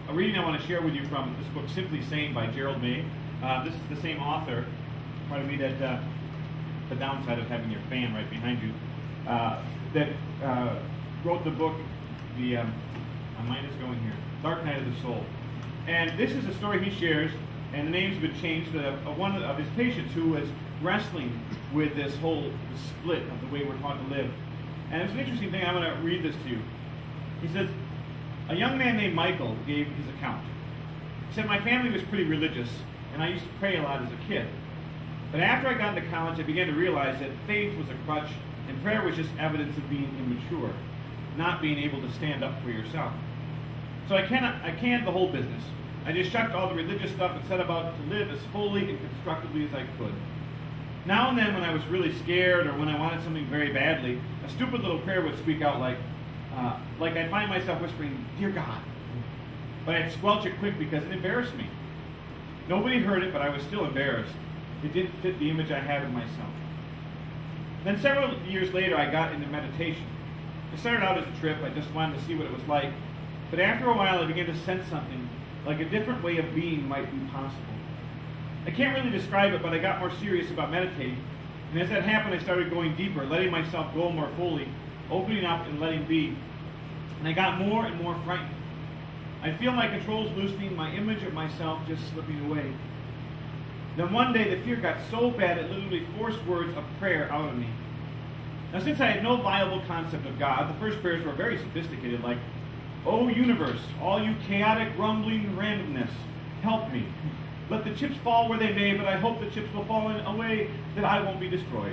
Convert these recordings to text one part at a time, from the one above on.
a reading I want to share with you from this book, Simply Sane by Gerald May. This is the same author, pardon me, that the downside of having your fan right behind you, that wrote the book, my mind is going here, Dark Night of the Soul. And this is a story he shares, and the name's been changed, of one of his patients who was wrestling with this whole split of the way we're taught to live. And it's an interesting thing. I'm going to read this to you. He says, a young man named Michael gave his account. He said, my family was pretty religious, and I used to pray a lot as a kid. But after I got into college, I began to realize that faith was a crutch, and prayer was just evidence of being immature, not being able to stand up for yourself. So I canned the whole business. I just shucked all the religious stuff and set about to live as fully and constructively as I could. Now and then when I was really scared or when I wanted something very badly, a stupid little prayer would squeak out like I'd find myself whispering, "Dear God." But I'd squelch it quick because it embarrassed me. Nobody heard it, but I was still embarrassed. It didn't fit the image I had of myself. Then several years later, I got into meditation. It started out as a trip. I just wanted to see what it was like. But after a while, I began to sense something, like a different way of being might be possible. I can't really describe it, but I got more serious about meditating. And as that happened, I started going deeper, letting myself go more fully, opening up and letting be. And I got more and more frightened. I'd feel my controls loosening, my image of myself just slipping away. Then one day, the fear got so bad it literally forced words of prayer out of me. Now, since I had no viable concept of God, the first prayers were very sophisticated, like, "Oh universe, all you chaotic, rumbling randomness, help me. Let the chips fall where they may, but I hope the chips will fall in a way that I won't be destroyed."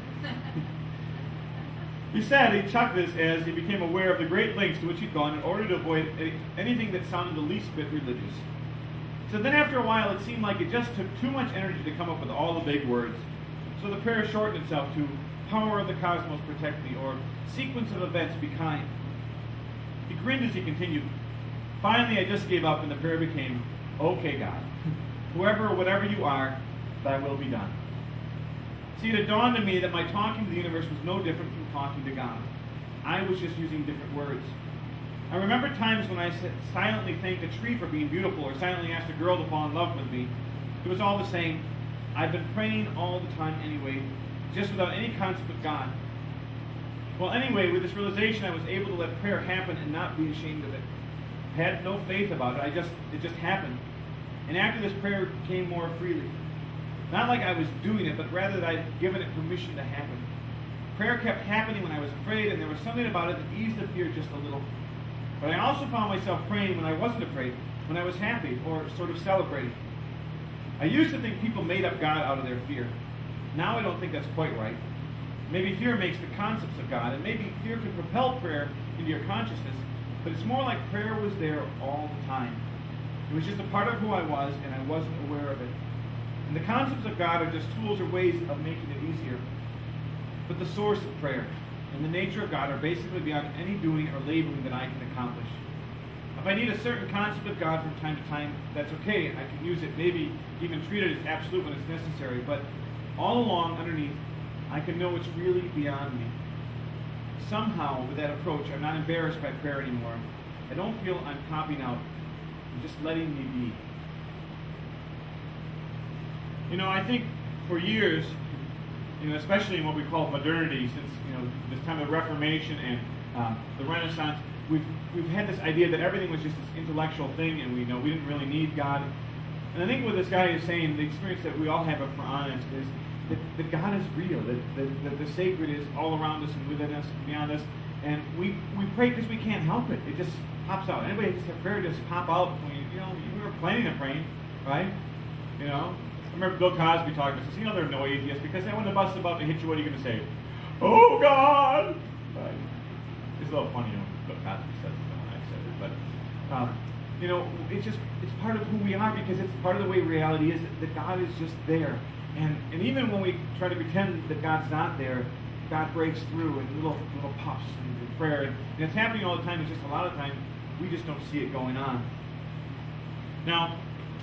He said he chucked this as he became aware of the great lengths to which he'd gone in order to avoid anything that sounded the least bit religious. So then after a while, it seemed like it just took too much energy to come up with all the big words. So the prayer shortened itself to, "Power of the cosmos, protect me," or "Sequence of events, be kind." He grinned as he continued. Finally, I just gave up, and the prayer became, "Okay, God, whoever or whatever you are, thy will be done." See, it had dawned on me that my talking to the universe was no different from talking to God. I was just using different words. I remember times when I silently thanked a tree for being beautiful or silently asked a girl to fall in love with me. It was all the same. I've been praying all the time anyway, just without any concept of God. Well, anyway, with this realization, I was able to let prayer happen and not be ashamed of it. I had no faith about it. It just happened. And after this, prayer came more freely. Not like I was doing it, but rather that I'd given it permission to happen. Prayer kept happening when I was afraid, and there was something about it that eased the fear just a little. But I also found myself praying when I wasn't afraid, when I was happy or sort of celebrating. I used to think people made up God out of their fear. Now I don't think that's quite right. Maybe fear makes the concepts of God, and maybe fear can propel prayer into your consciousness, but it's more like prayer was there all the time. It was just a part of who I was, and I wasn't aware of it. And the concepts of God are just tools or ways of making it easier. But the source of prayer and the nature of God are basically beyond any doing or labeling that I can accomplish. If I need a certain concept of God from time to time, that's okay. I can use it, maybe even treat it as absolute when it's necessary. But all along, underneath, I can know it's really beyond me. Somehow, with that approach, I'm not embarrassed by prayer anymore. I don't feel I'm popping out. I'm just letting me be. You know, I think for years, especially in what we call modernity, since this time of the Reformation and the Renaissance, we've had this idea that everything was just this intellectual thing, and we didn't really need God. And I think what this guy is saying, the experience that we all have if we're honest, is that God is real, that the sacred is all around us and within us and beyond us, and we pray because we can't help it. It just pops out. Anybody just have prayer just pop out when you were planning on praying, right? I remember Bill Cosby talking to us. They're no atheists because when the bus is about to hit you, what are you going to say? "Oh God!" It's a little funny when Bill Cosby says it when I said it, but it's part of who we are because it's part of the way reality is that God is just there, and even when we try to pretend that God's not there, God breaks through in little puffs and prayer, and it's happening all the time. It's just a lot of times we just don't see it going on. Now,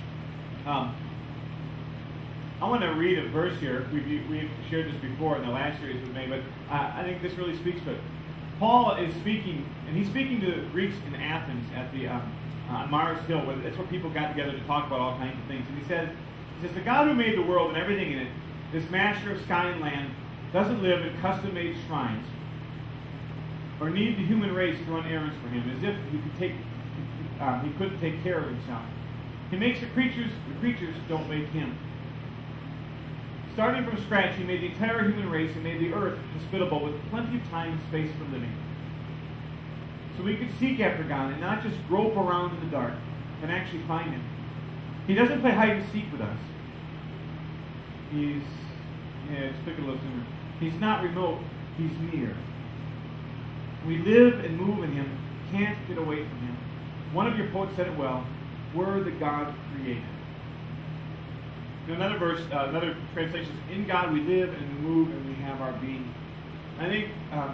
I want to read a verse here. We've shared this before in the last series with me, but I think this really speaks to it. Paul is speaking, and he's speaking to the Greeks in Athens at the on Mars Hill, where that's where people got together to talk about all kinds of things. And he says, the God who made the world and everything in it, this master of sky and land, doesn't live in custom-made shrines or need the human race to run errands for him, as if he couldn't take care of himself. He makes the creatures don't make him. Starting from scratch, he made the entire human race and made the earth hospitable with plenty of time and space for living. So we could seek after God and not just grope around in the dark and actually find him. He doesn't play hide and seek with us. He's not remote, he's near. We live and move in him, can't get away from him. One of your poets said it well, we're the God created. Another verse, another translation is, in God we live and we move and we have our being. I think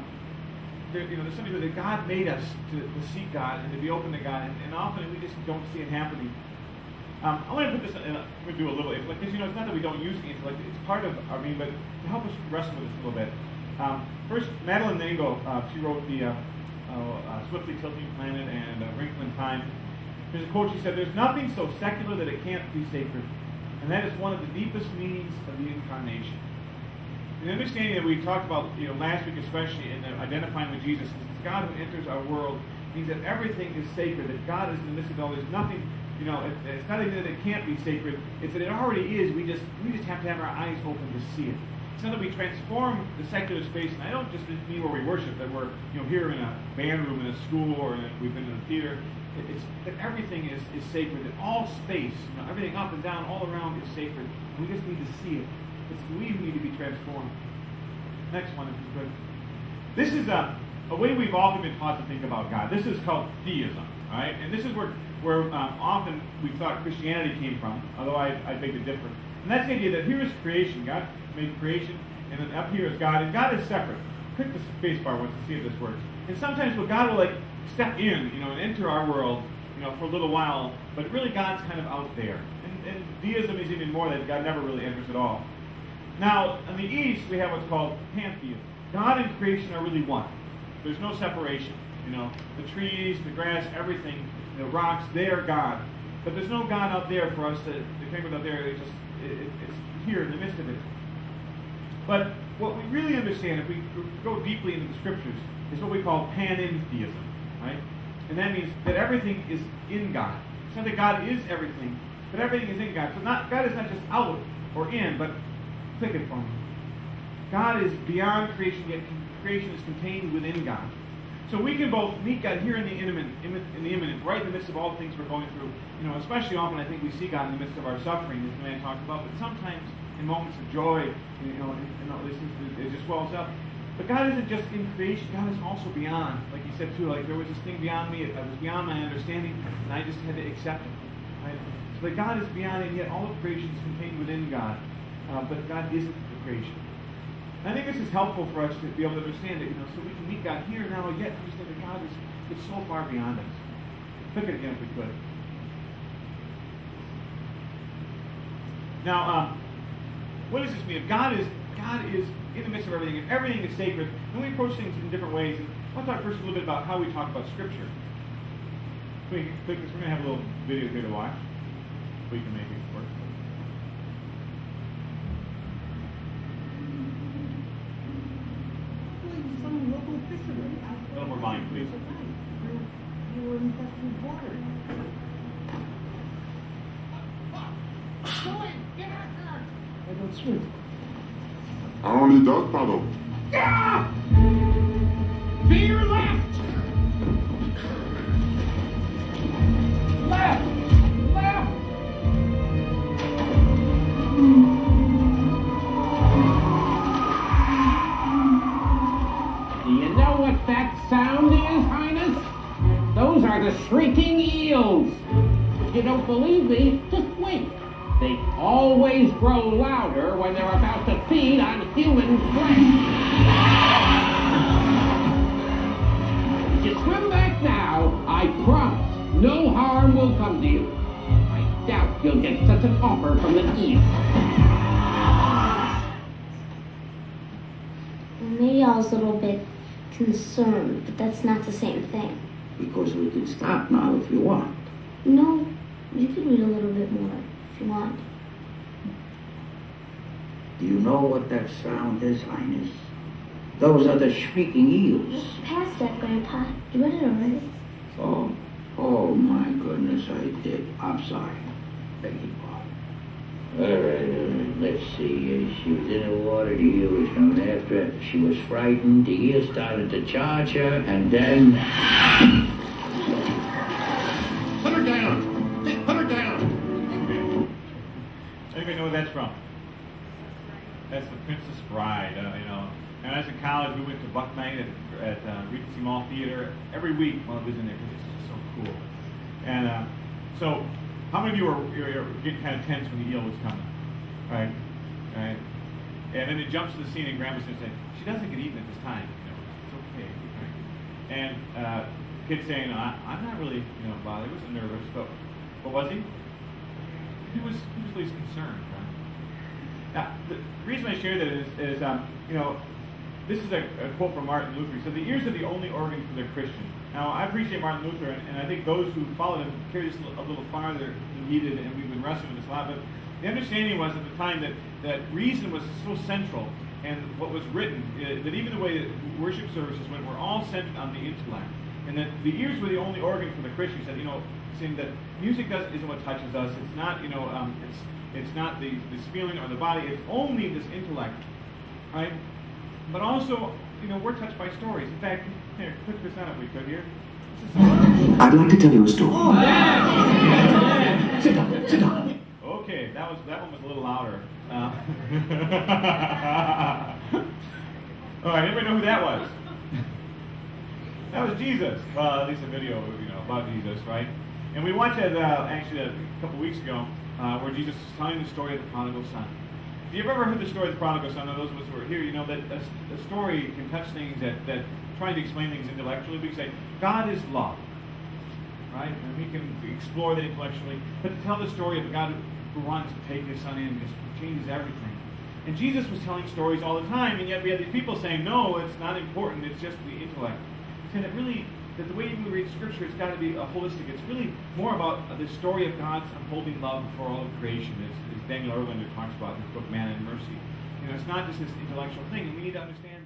there's something that God made us to seek God and to be open to God, and often we just don't see it happening. I want to put this in, I'm going to do a little, because it's not that we don't use the intellect, it's part of our being, but to help us wrestle with this a little bit. First, Madeline Nangle, she wrote the Swiftly Tilting Planet and Wrinkle in Time. There's a quote, she said, there's nothing so secular that it can't be sacred, and that is one of the deepest meanings of the Incarnation. The understanding that we talked about last week especially in identifying with Jesus, is God who enters our world, means that everything is sacred, that God is in the midst of all. There's nothing, it's not even that it can't be sacred, it's that it already is. We just have to have our eyes open to see it. It's not that we transform the secular space, and I don't just mean where we worship, that we're here in a band room in a school or we've been in a theater. It's that everything is sacred, that all space, everything up and down, all around is sacred. We just need to see it. It's we who need to be transformed. Next one, if you could. This is a way we've often been taught to think about God. This is called theism, right? And this is where often we thought Christianity came from, although I beg to differ. And that's the idea that here is creation. God made creation, and then up here is God, and God is separate. Click the space bar once to see if this works. And sometimes God will step in, and enter our world, for a little while, but really God's kind of out there. And deism is even more that God never really enters at all. Now, in the East, we have what's called pantheism. God and creation are really one. There's no separation. The trees, the grass, everything, the rocks, they are God. But there's no God out there for us to think about there. It's here in the midst of it. But what we really understand, if we go deeply into the scriptures, is what we call panentheism, right? And that means that everything is in God. It's not that God is everything, but everything is in God. So God is not just out or in, but click it for me. God is beyond creation, yet creation is contained within God. So we can both meet God here in the imminent, right in the midst of all the things we're going through. Especially often I think we see God in the midst of our suffering, as the man talked about, but sometimes in moments of joy, and all these things, it just wells up. But God isn't just in creation, God is also beyond. Like he said too, there was this thing beyond me, it was beyond my understanding, and I just had to accept it. Right? So that God is beyond, and yet all of creation is contained within God. But God isn't the creation. And I think this is helpful for us to be able to understand it, so we can meet God here now, and yet understand that God is so far beyond us. Click it again if we could. Now, what does this mean? If God is in the midst of everything, and everything is sacred, and we approach things in different ways. And I'll talk first a little bit about how we talk about Scripture. We're going to have a little video here to watch. We can make it work. Some local fishermen out A little more volume, please. You were infested water. Get out there! I don't swim. I only does paddle. Yeah! To your left! Left! Left! Do you know what that sound is, Highness? Those are the shrieking eels. If you don't believe me, just wait. They always grow louder when they're about to feed on human flesh. If you swim back now, I promise no harm will come to you. I doubt you'll get such an offer from the East. Maybe I was a little bit concerned, but that's not the same thing. Because we can stop now if you want. No, you could read a little bit more if you want. Do you know what that sound is, Highness? Those are the shrieking eels. Past that, Grandpa. You read it already? Oh my goodness, I did. I'm sorry. Beg your pardon. All right, let's see. She was in the water, the eel was coming after her. She was frightened, the eel started to charge her, and then... Put her down! Put her down! Anybody know where that's from? That's The Princess Bride, you know. And as in college, we went to Buck Night at Regency Mall Theater every week while I was in there because it's just so cool. And so, how many of you were getting kind of tense when the eel was coming? Right? Right? And then it jumps to the scene and Grandma's going to say, she doesn't get eaten at this time. You know, it's okay. Right? And kid saying, I'm not really, you know, bothered. He wasn't nervous, but was he? He was at least concerned, right? Now, the reason I share that is you know, this is a quote from Martin Luther. He said, the ears are the only organ for the Christian. Now, I appreciate Martin Luther, and I think those who followed him carried this a little farther than he did, and we've been wrestling with this a lot. But the understanding was at the time that reason was so central, and what was written, that even the way that worship services went were all centered on the intellect. And that the ears were the only organ for the Christian. He said, you know, saying that music isn't what touches us. It's not, you know, it's not this feeling or the body. It's only this intellect, right? But also, you know, we're touched by stories. In fact, here, click this on if we could here. I'd like to tell you a story. Sit down, sit down. Okay, that one was a little louder. All right, anybody know who that was? That was Jesus. Well, at least a video, you know, about Jesus, right? And we watched that actually a couple weeks ago, where Jesus was telling the story of the prodigal son. If you've ever heard the story of the prodigal son, or those of us who are here, you know that a story can touch things that trying to explain things intellectually. We can say, God is love, right? And we can explore that intellectually. But to tell the story of a God who wants to take his son in and just changes everything. And Jesus was telling stories all the time, and yet we had these people saying, no, it's not important, it's just the intellect. Saying that really, that the way we read Scripture, it's got to be holistic. It's really more about the story of God's unfolding love for all of creation, as Daniel Erlander talks about in his book, Man and Mercy. You know, it's not just this intellectual thing, and we need to understand